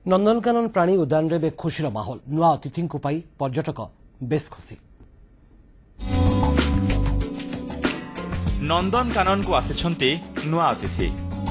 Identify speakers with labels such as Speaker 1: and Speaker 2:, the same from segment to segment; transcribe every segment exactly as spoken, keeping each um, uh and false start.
Speaker 1: नंदनकानन प्राणी उद्यान रे खुशीर माहौल नुआ अतिथि पर्यटक बेस खुशी।
Speaker 2: नंदनकानन को आसिछंती नुआ अतिथि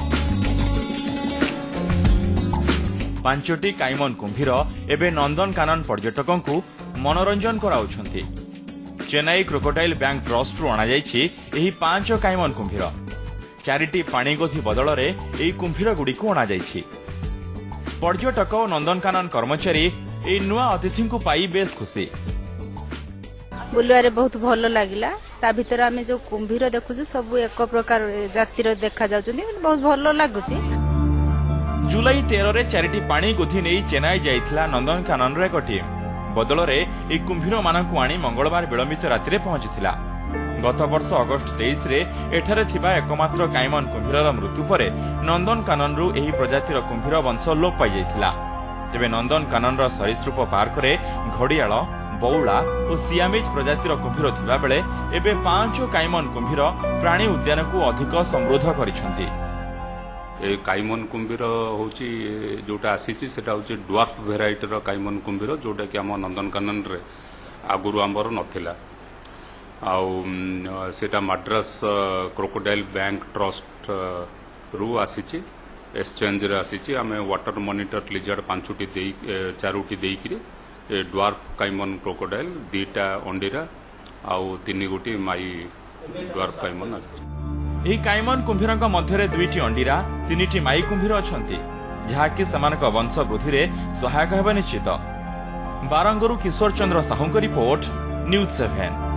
Speaker 2: पांचटी काइमन कुंभीर एबे नंदनकानन पर्यटकों को मनोरंजन कराउछंती। चेन्नई क्रोकोडाइल बैंक ट्रस्ट रु अणा जाइछि एही पांच काइमन कुंभीर। चारिटी पाणीगोधी बदल रे एही कुंभीर गुडी को अणा जाइछि। पर्यटक और नंदनकानन कर्मचारी एही नुआ अतिथि को पाई बेस खुशी।
Speaker 3: बुलवारे बहुत भल लागिला। ता भीतर आमे जो कुंभीर देखुछु सब एक प्रकार जातिर देखा जाउछन्ती, बहुत भल लागुछि।
Speaker 2: जुलाई तेरह रे चारिटी पाणी गोधी नहीं चेन्नई जाइथिला नंदनकानन रे एक टीम। बदल रे ए कुंभीर मानकु आनी मंगलवार विलंबित राति पहुंचीथिला। गत वर्ष अगस्त तेईस रे एठारे थिबा एकमात्र काइमन कुंभीरर मृत्यु परे नंदनकानन रु एही प्रजातिर कुंभीर वंश लोप पाई जाइथिला। तेबे नंदनकानन र सरीसृप पार्क रे घड़ियाल, बौला और सियामीज प्रजातिर कुंभीर थिबा बेले एबे पांच काइमन कुंभीर प्राणी उद्यान को अधिक समृद्ध करिसंती।
Speaker 4: ए काइमन कुंभीर होची जोटा आसीची सेटा होची ड्वार्फ वेराइटीर काइमन कुंभीर जोटा कि आम नंदनकानन रे आगुरु आंबर नथिला। आउ सेटा मद्रास क्रोकोडाइल बैंक ट्रस्ट रु आसीची, एक्सचेंज रे आसीची। आमे वाटर मॉनिटर लिजर्ड पांचटी देई चारोटी देई कि ड्वार्फ काइमन क्रोकोडाइल दीटा अंडीरा आउ तीन गोटी माई ड्वार्फ काइमन आसी।
Speaker 2: ଏହି କାଇମନ କୁମ୍ଭୀରଙ୍କ ମଧ୍ୟରେ ଦୁଇଟି ଅଣ୍ଡିରା, ତିନିଟି ମାଇ କୁମ୍ଭୀର ଅଛନ୍ତି, ଯାହାକି ସେମାନଙ୍କ ବଂଶ ବୃଦ୍ଧିରେ ସହାୟକ ହେବ ନିଶ୍ଚିତ। ବାରଙ୍ଗରୁ କିଶୋର ଚନ୍ଦ୍ର ସାହୁଙ୍କ ରିପୋର୍ଟ, ନ୍ୟୁଜ୍ ସେଭେନ।